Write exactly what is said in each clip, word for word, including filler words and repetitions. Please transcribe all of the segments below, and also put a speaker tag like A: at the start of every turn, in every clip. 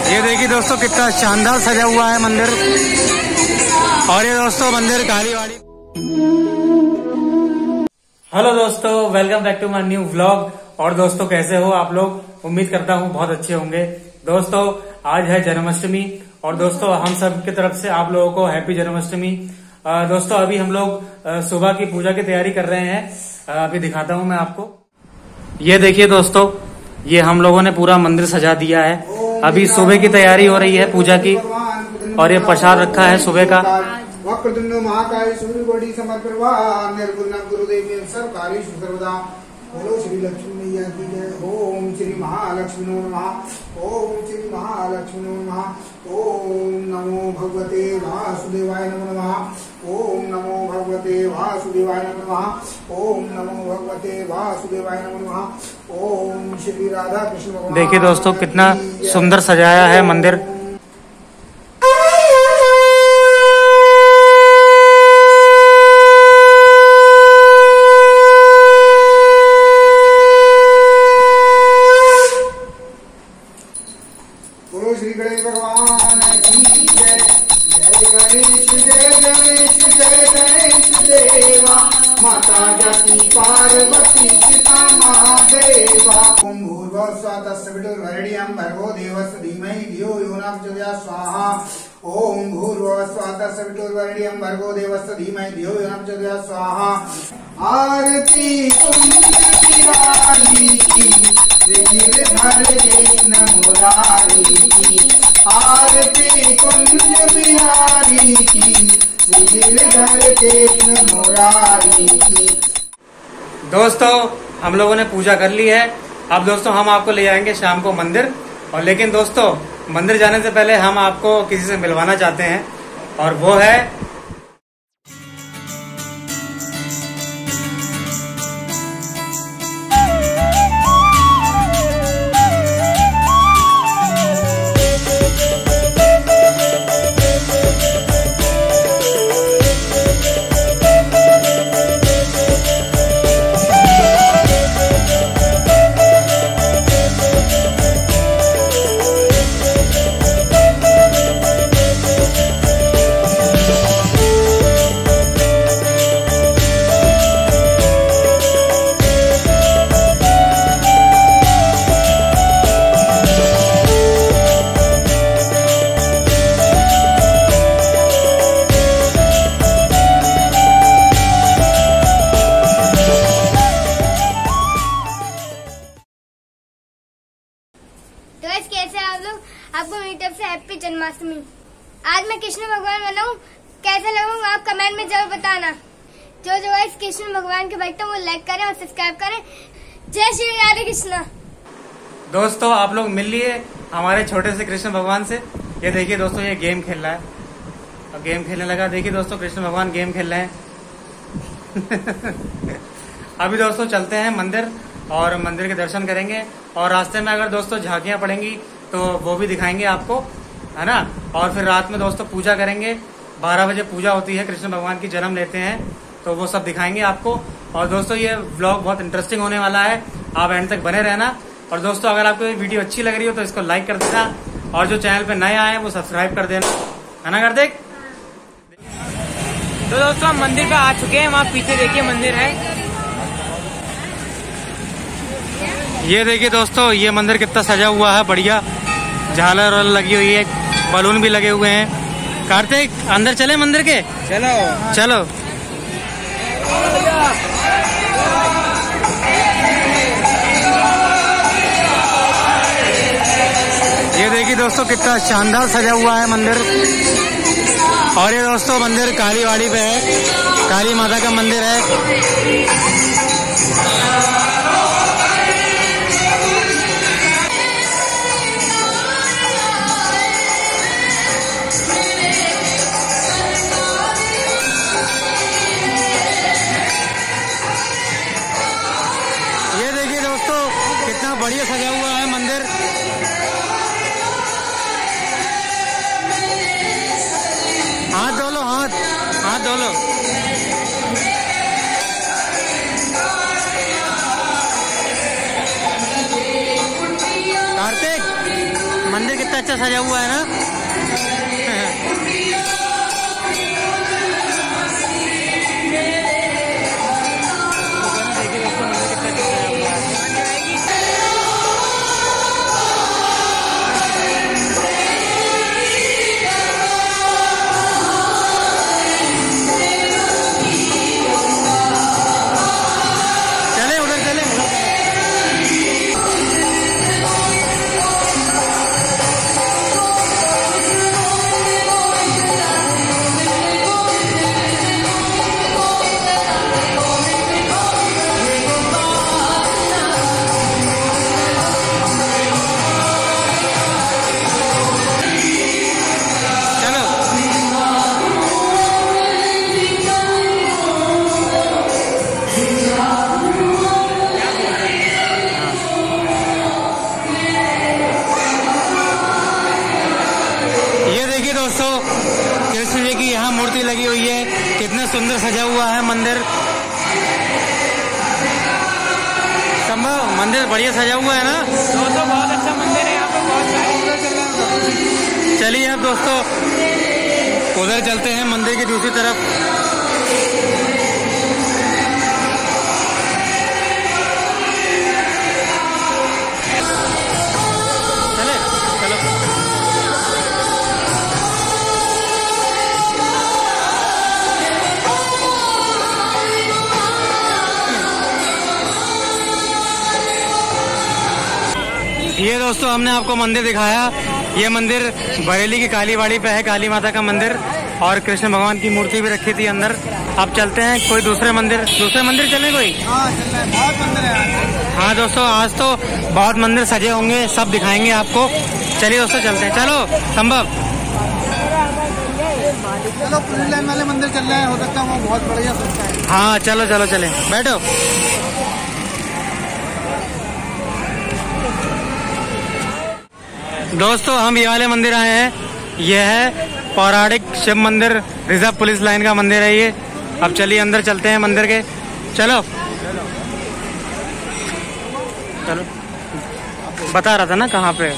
A: ये देखिए दोस्तों कितना शानदार सजा हुआ है मंदिर। और ये दोस्तों मंदिर कालीवाड़ी। हेलो दोस्तों, welcome back to my new vlog. और दोस्तों कैसे हो आप लोग? उम्मीद करता हूँ बहुत अच्छे होंगे। दोस्तों आज है जन्माष्टमी और दोस्तों हम सब की तरफ से आप लोगों को हैप्पी जन्माष्टमी। दोस्तों अभी हम लोग सुबह की पूजा की तैयारी कर रहे हैं। अभी दिखाता हूँ मैं आपको। ये देखिए दोस्तों, ये हम लोगों ने पूरा मंदिर सजा दिया है। अभी सुबह की तैयारी हो रही है पूजा की और ये प्रसाद रखा है सुबह का।
B: वक्रतुंड महाकाय सूर्यकोटि समप्रभा निर्गुण गुरुदेव सर्वकार्येषु सर्वदा। बोलो श्री लक्ष्मी मैया की जय। ओम श्री महालक्ष्मी नमः। ओम श्री महालक्ष्मी नमः। ओम नमो भगवते वासुदेवाय नमो नमः। ओम नमो भगवते वासुदेवाय नमो नमः। ओम नमो भगवते वासुदेवाय नमो नमः। ओम श्री राधा कृष्ण भगवान।
A: देखिए दोस्तों कितना सुंदर सजाया है मंदिर।
B: श्री गणेश भगवान की जय। जय गणेश जय गणेश जय गणेश देवा। माता जाति पार्वती पिता महादेवा। ओम भूर्भुवः स्वः तत्सवितुर्वरेण्यं भर्गो देवस्य धीमहि धियो यो नः प्रचोदयात् स्वाहा। ओम भूर्भुवः स्वः तत्सवितुर्वरेण्यं भर्गो देवस्य धीमहि धियो यो नः प्रचोदयात् स्वाहा। आरती कुंज बिहारी की गिरधर कृष्ण मुरारी की। आरती कुंज बिहारी की गिरधर कृष्ण मुरारी की।
A: दोस्तों हम लोगों ने पूजा कर ली है। अब दोस्तों हम आपको ले जाएंगे शाम को मंदिर। और लेकिन दोस्तों मंदिर जाने से पहले हम आपको किसी से मिलवाना चाहते हैं और वो है
C: कैसे आप लोग? आपको मेरी तरफ से हैप्पी जन्माष्टमी। आज मैं कृष्ण भगवान बनाऊं, कैसे लगूंगा आप कमेंट में जरूर बताना। जो जो गाइस कृष्ण भगवान के भक्त हैं वो लाइक करें और सब्सक्राइब करें। जय श्री राधे कृष्ण।
A: दोस्तों आप लोग मिल लिए हमारे छोटे से कृष्ण भगवान से। ये देखिए दोस्तों ये गेम खेल रहा है और गेम खेलने लगा। देखिए दोस्तों कृष्ण भगवान गेम खेल रहे हैं। अभी दोस्तों चलते हैं मंदिर और मंदिर के दर्शन करेंगे और रास्ते में अगर दोस्तों झांकियां पड़ेंगी तो वो भी दिखाएंगे आपको, है ना। और फिर रात में दोस्तों पूजा करेंगे। बारह बजे पूजा होती है, कृष्ण भगवान की जन्म लेते हैं, तो वो सब दिखाएंगे आपको। और दोस्तों ये व्लॉग बहुत इंटरेस्टिंग होने वाला है, आप एंड तक बने रहना। और दोस्तों अगर आपको ये वीडियो अच्छी लग रही हो तो इसको लाइक कर देना और जो चैनल पे नए आए हैं वो सब्सक्राइब कर देना, है ना। कर दे।
D: तो दोस्तों हम मंदिर पे आ चुके हैं। वहाँ पीछे देखिए मंदिर है।
A: ये देखिए दोस्तों ये मंदिर कितना सजा हुआ है, बढ़िया झालर वालर लगी हुई है, बलून भी लगे हुए हैं। कार्तिक अंदर चले मंदिर के?
D: चलो
A: चलो। ये देखिए दोस्तों कितना शानदार सजा हुआ है मंदिर। और ये दोस्तों मंदिर कालीवाड़ी पे है, काली माता का मंदिर है। कितना बढ़िया सजा हुआ है मंदिर। हाथ धो लो, हाथ हाथ धो लो। अच्छा सजा हुआ है ना। दोस्तों कृष्ण जी की यहाँ मूर्ति लगी हुई है, कितना सुंदर सजा हुआ है मंदिर। संभव मंदिर बढ़िया सजा हुआ है ना
D: दोस्तों, बहुत अच्छा मंदिर है यहाँ पे, बहुत सारे।
A: चलिए अब दोस्तों उधर चलते हैं मंदिर की दूसरी तरफ। ये दोस्तों हमने आपको मंदिर दिखाया, ये मंदिर बरेली की कालीबाड़ी पे है, काली माता का मंदिर, और कृष्ण भगवान की मूर्ति भी रखी थी अंदर। अब चलते हैं कोई दूसरे मंदिर, दूसरे मंदिर चले कोई।
B: हाँ चल रहा है, बहुत मंदिर है।
A: हाँ दोस्तों आज तो बहुत मंदिर सजे होंगे, सब दिखाएंगे आपको। चलिए दोस्तों चलते हैं, चलो संभव
B: चलो पुलिस लाइन वाले मंदिर चल रहे हैं, हो सकता है वो बहुत बढ़िया सोचता है।
A: हाँ चलो चलो चले, बैठो। दोस्तों हम ये वाले मंदिर आए हैं, ये है पौराणिक शिव मंदिर, रिजर्व पुलिस लाइन का मंदिर है ये। अब चलिए अंदर चलते हैं मंदिर के, चलो चलो। बता रहा था ना कहाँ पे।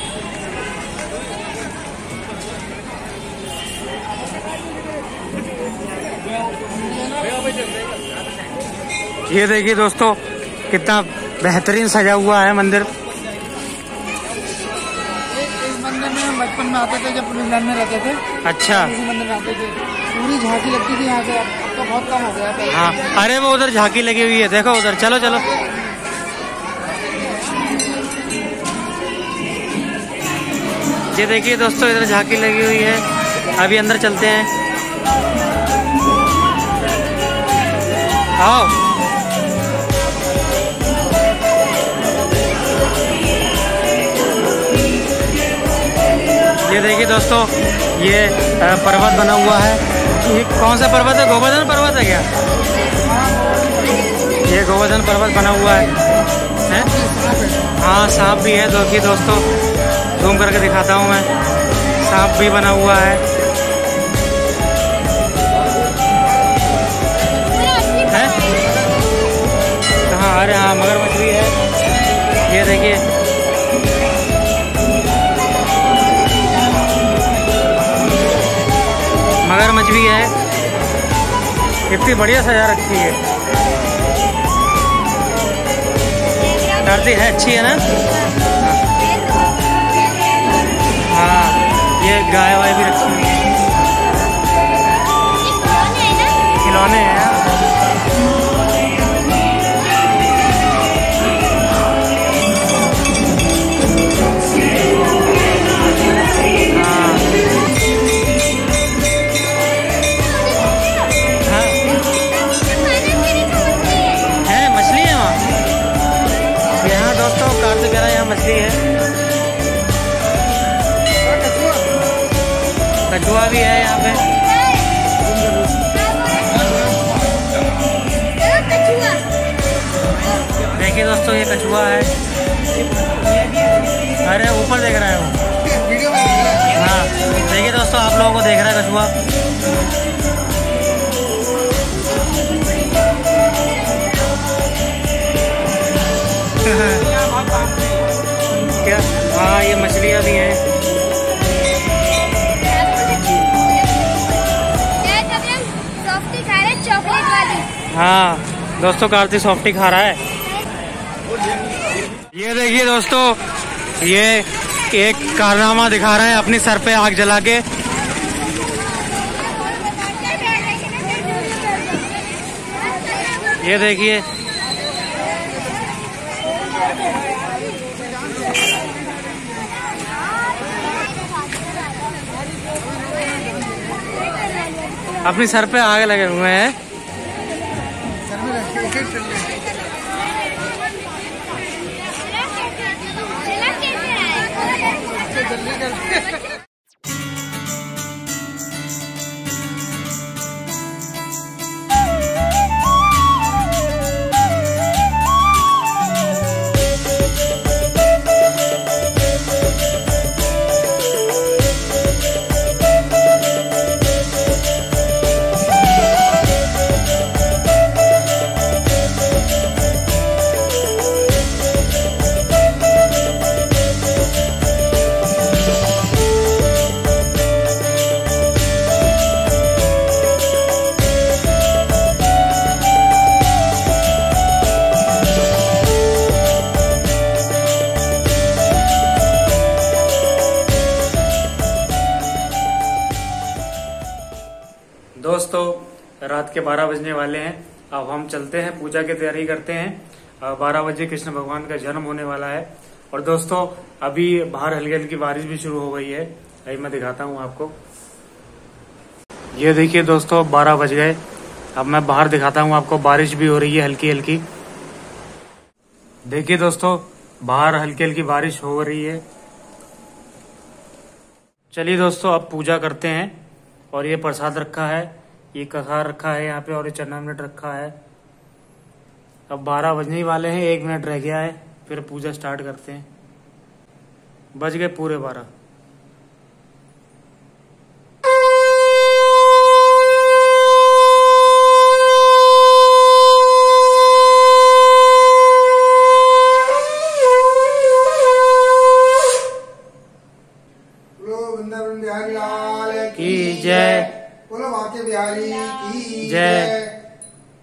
A: ये देखिए दोस्तों कितना बेहतरीन सजा हुआ है मंदिर।
B: बचपन में आते थे जब पुलिस लाइन में रहते थे।
A: अच्छा,
B: इसी मंदिर में आते थे, पूरी झांकी लगती थी यहाँ पे, अब तो बहुत कम हो गया था।
A: हाँ अरे वो उधर झांकी लगी हुई है, देखो उधर, चलो चलो। ये देखिए दोस्तों इधर झांकी लगी हुई है, अभी अंदर चलते हैं। आओ ये देखिए दोस्तों, ये पर्वत बना हुआ है। ये कौन सा पर्वत है, गोवर्धन पर्वत है क्या? ये गोवर्धन पर्वत बना हुआ है, है? हाँ सांप भी है, देखिए दोस्तों झूम करके दिखाता हूँ मैं, सांप भी बना हुआ है, है? हाँ अरे हाँ मगरमच्छ भी है, ये देखिए। मगरमच्छ भी है, कितनी बढ़िया सजा रखी है। धरती है अच्छी है ना। हाँ ये गाय वाय भी रखी हुई है, खिलौने हैं। मछली है, कछुआ भी है यहाँ पे। देखिए दोस्तों ये कछुआ है, अरे ऊपर देख रहा है वो। हाँ देखिए दोस्तों आप लोगों को देख रहा है कछुआ। क्या? हाँ ये मछलियाँ भी हैं। हाँ दोस्तों, कार्तिक सॉफ्टी खा रहा है। ये देखिए दोस्तों, ये एक कारनामा दिखा रहे हैं अपनी सर पे आग जला के। ये देखिए, अपनी सर पे आग लगे हुए हैं। दोस्तों रात के बारह बजने वाले हैं। अब हम चलते हैं, पूजा की तैयारी करते हैं। बारह बजे कृष्ण भगवान का जन्म होने वाला है। और दोस्तों अभी बाहर हल्की हल्की बारिश भी शुरू हो गई है। अभी मैं दिखाता हूँ आपको। ये देखिए दोस्तों, बारह बज गए। अब मैं बाहर दिखाता हूँ आपको, बारिश भी हो रही है हल्की हल्की। देखिए दोस्तों, बाहर हल्की हल्की बारिश हो रही है। चलिए दोस्तों, अब पूजा करते हैं। और ये प्रसाद रखा है, ये कसार रखा है यहाँ पे, और ये चरणामृत रखा है। अब बारह बजने ही वाले हैं, एक मिनट रह गया है, फिर पूजा स्टार्ट करते हैं। बज गए पूरे बारह। की जय,
B: बोलो वाक्य बिहारी की
A: जय।
B: जय।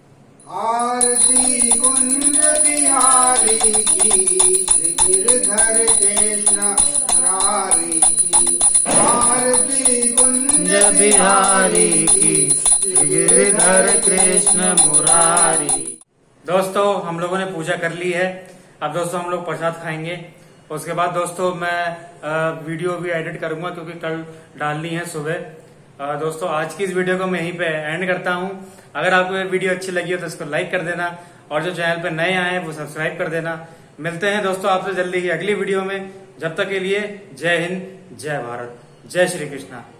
B: आरती कुंज बिहारी की, श्री गिरधर कृष्ण मुरारी की। आरती कुंज
A: बिहारी की, गिरधर कृष्ण मुरारी। दोस्तों हम लोगों ने पूजा कर ली है। अब दोस्तों हम लोग प्रसाद खाएंगे। उसके बाद दोस्तों मैं वीडियो भी एडिट करूंगा, क्योंकि कल डालनी है सुबह। दोस्तों आज की इस वीडियो को मैं यहीं पे एंड करता हूं। अगर आपको ये वीडियो अच्छी लगी हो तो इसको लाइक कर देना, और जो चैनल पे नए आए हैं वो सब्सक्राइब कर देना। मिलते हैं दोस्तों आपसे जल्दी ही अगली वीडियो में। जब तक के लिए जय हिंद, जय भारत, जय श्री कृष्णा।